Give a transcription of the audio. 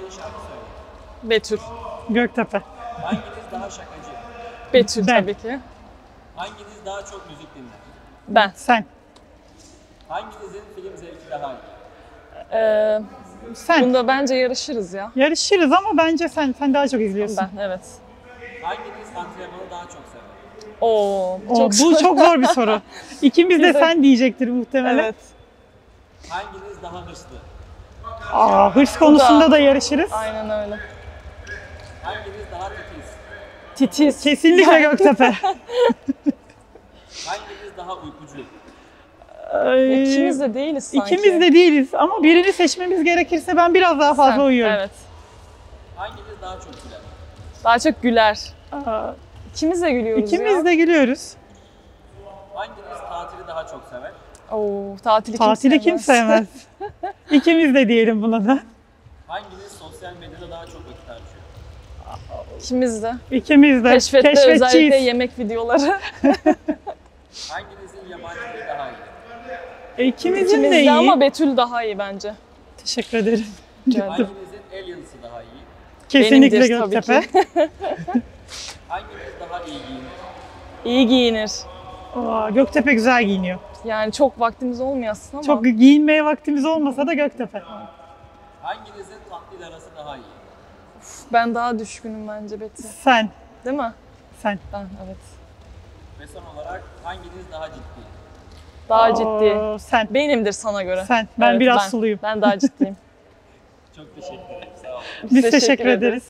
şarkı söyler? Betül. Göktepe. Hanginiz daha şakacı? Betül Ben. tabii ki. Hanginiz daha çok müzik dinler? Ben. Sen. Hanginizin film zevki daha iyi? Ee, Sen. bunda bence yarışırız ya. Yarışırız ama bence sen daha çok izliyorsun. Ben, evet. Hanginiz antrenmanı daha çok sever? Oo, Bu çok zor bir soru. İkimiz de Güzel. sen diyecektir muhtemelen. Evet. Hanginiz daha hırslı? Hırs konusunda da yarışırız. Aynen öyle. Hanginiz daha titiz? Titiz. Kesinlikle Göktepe. Hanginiz daha uykucu? İkimiz de değiliz sanki. İkimiz de değiliz ama birini seçmemiz gerekirse ben biraz daha fazla Sen, uyuyorum. Evet. Hanginiz daha çok güler? Daha çok güler. Aa, İkimiz de gülüyoruz ya. İkimiz de gülüyoruz. Hanginiz tatili daha çok sever? Oo, tatili Tatili kim sevmez? İkimiz de diyelim buna da. Hanginiz sosyal medyada daha çok vakit harcıyor? İkimiz de. İkimiz de Keşfette özellikle keşfetçiyiz. yemek videoları. Hanginizin yabancı dili daha iyi? İkimizin İkimiz de de iyi. ama Betül daha iyi bence. Teşekkür ederim. Hanginizin aliens'ı daha iyi? Kesinlikle Benimdir tabii Göktepe. ki. Hanginiz daha iyi giyinir? İyi giyinir. Göktepe güzel giyiniyor. Yani çok vaktimiz olmuyor aslında ama. Çok giyinmeye vaktimiz olmasa da Göktepe. Hanginizin tatlıyla arası daha iyi? Ben daha düşkünüm bence Betül. Sen. Değil mi? Sen. Ben, evet. Ve son olarak hanginiz daha ciddi? Daha ciddi. Sen. Benimdir sana göre. Sen. Ben biraz suluyum. Ben daha ciddiyim. Çok teşekkür ederim. Sağ olun. Biz teşekkür ederiz.